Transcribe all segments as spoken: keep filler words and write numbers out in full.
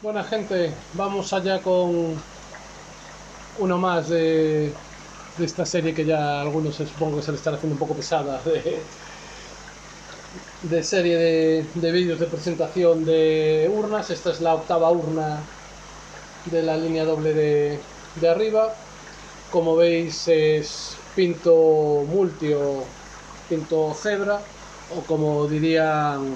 Buena gente, vamos allá con uno más de, de esta serie que ya a algunos supongo que se le está haciendo un poco pesada, de, de serie de, de vídeos de presentación de urnas. Esta es la octava urna de la línea doble de, de arriba. Como veis es pinto multi o pinto cebra, o como dirían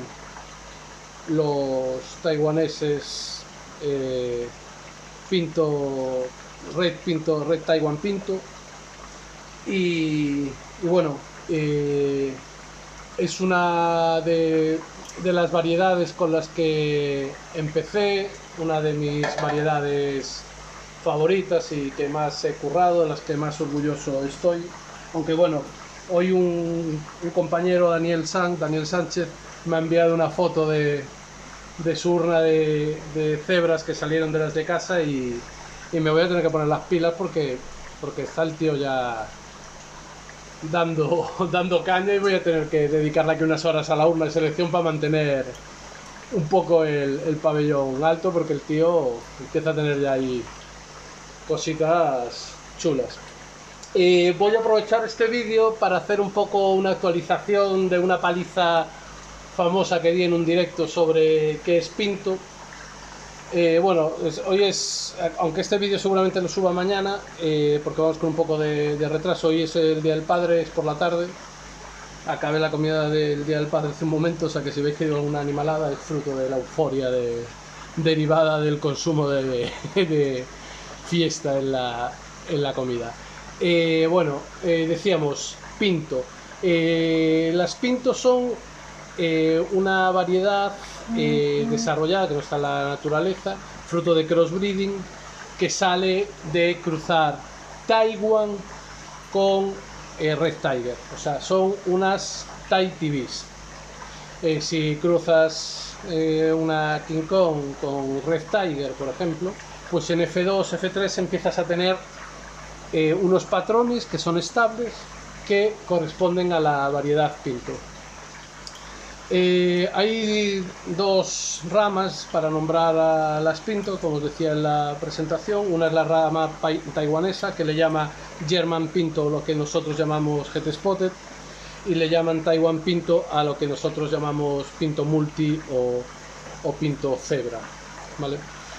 los taiwaneses, eh, pinto red pinto red Taiwan pinto. Y, y bueno, eh, es una de, de las variedades con las que empecé, una de mis variedades favoritas y que más he currado, de las que más orgulloso estoy. Aunque bueno, hoy un, un compañero, Daniel San, Daniel Sánchez, me ha enviado una foto de, de su urna de, de cebras que salieron de las de casa, y, y me voy a tener que poner las pilas porque, porque está el tío ya dando, dando caña, y voy a tener que dedicarle aquí unas horas a la urna de selección para mantener un poco el, el pabellón alto, porque el tío empieza a tener ya ahí cositas chulas. Eh, voy a aprovechar este vídeo para hacer un poco una actualización de una paliza famosa que di en un directo sobre qué es pinto. Eh, bueno, es, hoy es, aunque este vídeo seguramente lo suba mañana, eh, porque vamos con un poco de, de retraso. Hoy es el Día del Padre, es por la tarde. Acabé la comida del Día del Padre hace un momento, o sea que si veis que digo alguna animalada es fruto de la euforia de, derivada del consumo de, de, de fiesta en la, en la comida. Eh, bueno, eh, decíamos pinto. Eh, las pintos son eh, una variedad eh, desarrollada que no está en la naturaleza, fruto de crossbreeding, que sale de cruzar Taiwan con eh, Red Tiger. O sea, son unas Tai T Vs. Eh, si cruzas eh, una King Kong con Red Tiger, por ejemplo, pues en F dos, F tres empiezas a tener eh, unos patrones que son estables, que corresponden a la variedad pinto. Eh, hay dos ramas para nombrar a las pinto, como os decía en la presentación. Una es la rama taiwanesa, que le llama German pinto, lo que nosotros llamamos Het Spotted, y le llaman Taiwan pinto a lo que nosotros llamamos pinto multi o, o pinto cebra, ¿vale?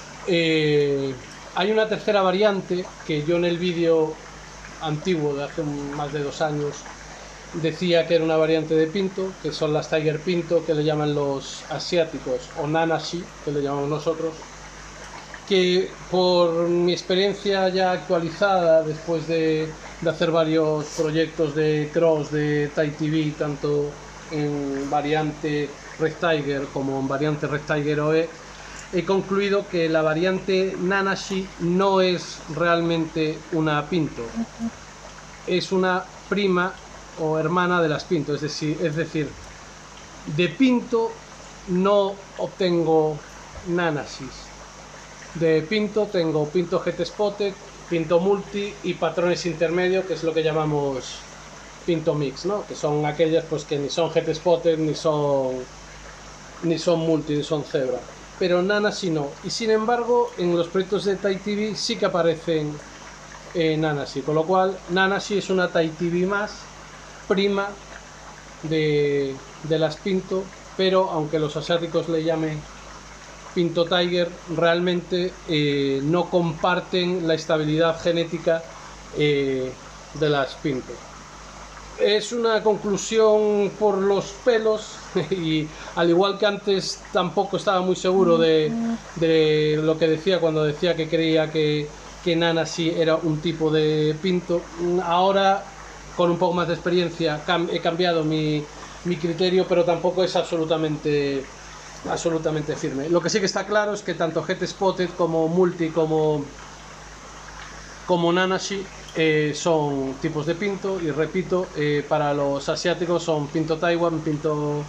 Eh, hay una tercera variante que yo en el vídeo antiguo de hace más de dos años decía que era una variante de pinto, que son las Tiger pinto, que le llaman los asiáticos, o Nanashi, que le llamamos nosotros, que por mi experiencia ya actualizada, después de, de hacer varios proyectos de cross de Tai T V, tanto en variante Red Tiger como en variante Red Tiger O E, he concluido que la variante Nanashi no es realmente una pinto, es una prima o hermana de las pinto, es decir, es decir, de pinto no obtengo nanashis. De pinto tengo pinto Het Spotted, pinto multi y patrones intermedios, que es lo que llamamos pinto mix, ¿no? Que son aquellas pues que ni son Het Spotted, ni son ni son multi, ni son cebra. Pero nanashi no. Y sin embargo, en los proyectos de Tai T V sí que aparecen eh, nanashi, con lo cual nanashi es una Tai T V más, prima de, de las pinto, pero aunque los asiáticos le llamen pinto tiger, realmente eh, no comparten la estabilidad genética eh, de las pinto. Es una conclusión por los pelos, y al igual que antes tampoco estaba muy seguro de, de lo que decía cuando decía que creía que, que Nanashi era un tipo de pinto. Ahora, con un poco más de experiencia, cam he cambiado mi, mi criterio, pero tampoco es absolutamente absolutamente firme. Lo que sí que está claro es que tanto Het Spotted como multi como como Nanashi eh, son tipos de pinto, y repito, eh, para los asiáticos son pinto Taiwan, pinto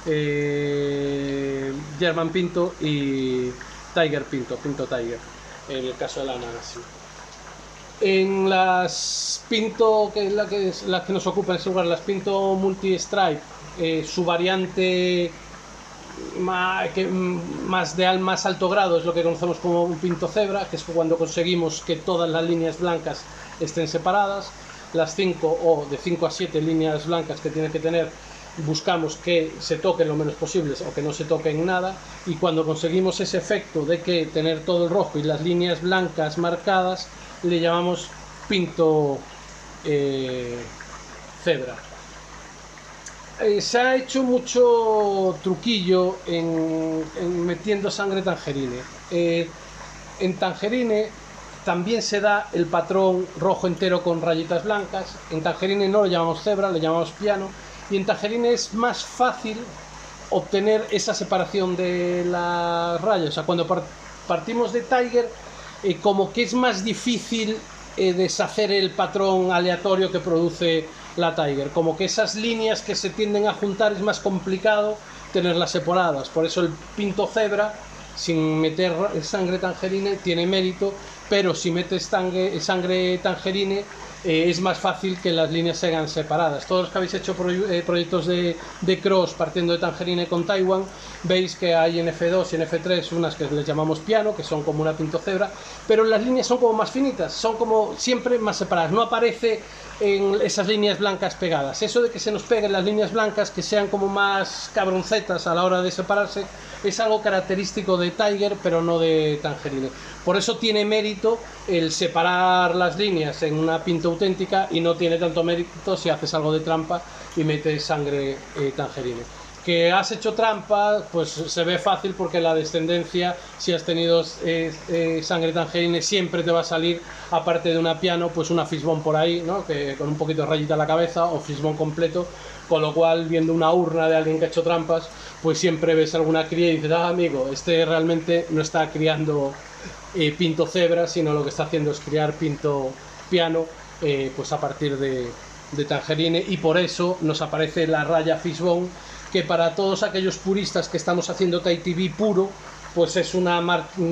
eh, German pinto y Tiger pinto, pinto Tiger, en el caso de la Nanashi. En las pinto, que es la que, la que nos ocupa en ese lugar, las pinto multi stripe, eh, su variante más, que, más de al más alto grado es lo que conocemos como un pinto cebra, que es cuando conseguimos que todas las líneas blancas estén separadas. Las cinco o de cinco a siete líneas blancas que tiene que tener, buscamos que se toquen lo menos posible o que no se toquen nada, y cuando conseguimos ese efecto de que tener todo el rojo y las líneas blancas marcadas, le llamamos pinto eh, cebra. Eh, se ha hecho mucho truquillo en, en metiendo sangre tangerine. Eh, en tangerine también se da el patrón rojo entero con rayitas blancas. En tangerine no lo llamamos cebra, le llamamos piano. Y en tangerine es más fácil obtener esa separación de las rayas. O sea, cuando partimos de Tiger, eh, como que es más difícil eh, deshacer el patrón aleatorio que produce la Tiger. Como que esas líneas que se tienden a juntar es más complicado tenerlas separadas. Por eso el pinto cebra, sin meter sangre tangerine, tiene mérito, pero si metes sangre, sangre tangerine, eh, es más fácil que las líneas se hagan separadas. Todos los que habéis hecho proy eh, proyectos de, de cross partiendo de tangerine con Taiwan, veis que hay en F dos y en F tres unas que les llamamos piano, que son como una pinto cebra, pero las líneas son como más finitas, son como siempre más separadas, no aparece en esas líneas blancas pegadas. Eso de que se nos peguen las líneas blancas, que sean como más cabroncetas a la hora de separarse, es algo característico de Tiger, pero no de tangerine. Por eso tiene mérito el separar las líneas en una pinta auténtica, y no tiene tanto mérito si haces algo de trampa y metes sangre eh, tangerine. Que has hecho trampa, pues se ve fácil, porque la descendencia, si has tenido eh, eh, sangre tangerine, siempre te va a salir, aparte de una piano, pues una fishbone por ahí, ¿no? Que con un poquito de rayita a la cabeza, o fishbone completo, con lo cual, viendo una urna de alguien que ha hecho trampas, pues siempre ves alguna cría y dices, ah, amigo, este realmente no está criando eh, pinto cebra, sino lo que está haciendo es criar pinto piano, eh, pues a partir de, de tangerine, y por eso nos aparece la raya fishbone, que para todos aquellos puristas que estamos haciendo Thai T V puro, pues es una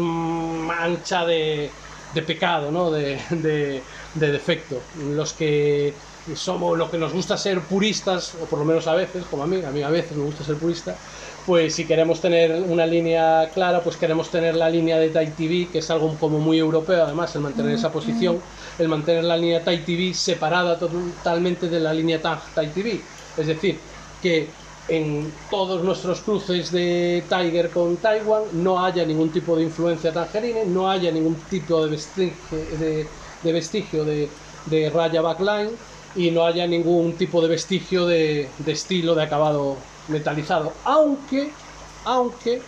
mancha de, de pecado, ¿no? de, de, de defecto. Los que somos, lo que nos gusta ser puristas, o por lo menos a veces, como a mí, a mí a veces me gusta ser purista, pues si queremos tener una línea clara, pues queremos tener la línea de Thai T V, que es algo como muy europeo, además, el mantener esa posición, el mantener la línea Thai T V separada totalmente de la línea Thai T V. Es decir, que en todos nuestros cruces de Tiger con Taiwan no haya ningún tipo de influencia tangerine, no haya ningún tipo de vestigio de, de, vestigio de, de raya backline, y no haya ningún tipo de vestigio de, de estilo de acabado metalizado, aunque aunque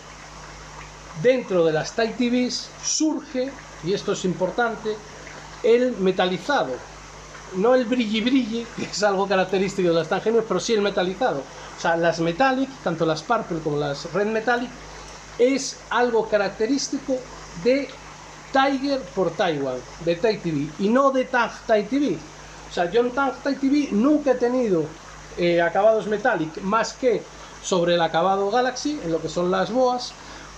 dentro de las Thai T Vs surge, y esto es importante, el metalizado, no el brilli brilli, que es algo característico de las tangerines, pero sí el metalizado. O sea, las metallic, tanto las purple como las red metallic, es algo característico de Tiger por Taiwan, de Thai T V, y no de Tang Thai T V. O sea, yo en Tang Thai T V nunca he tenido eh, acabados metallic más que sobre el acabado Galaxy, en lo que son las boas.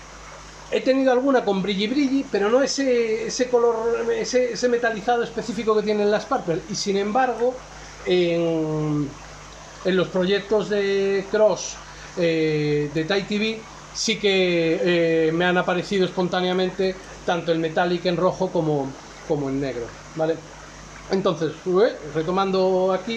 He tenido alguna con brilli brilli, pero no ese, ese color, ese, ese metalizado específico que tienen las purple. Y sin embargo, en, en los proyectos de cross eh, de Thai T V sí que eh, me han aparecido espontáneamente tanto el metallic en rojo como, como en negro, ¿vale? Entonces, retomando aquí,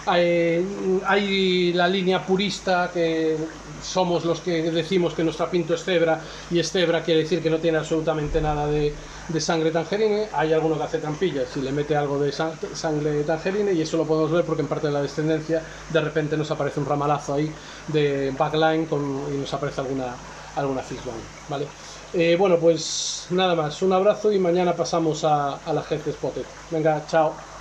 hay, hay la línea purista, que somos los que decimos que nuestra pinto es cebra, y es cebra quiere decir que no tiene absolutamente nada de, de sangre tangerine. Hay alguno que hace trampillas y le mete algo de sang sangre tangerine, y eso lo podemos ver porque en parte de la descendencia de repente nos aparece un ramalazo ahí de backline con, y nos aparece alguna, alguna fishbone, ¿vale? Eh, bueno, pues nada más, un abrazo, y mañana pasamos a, a la gente Spotted. Venga, chao.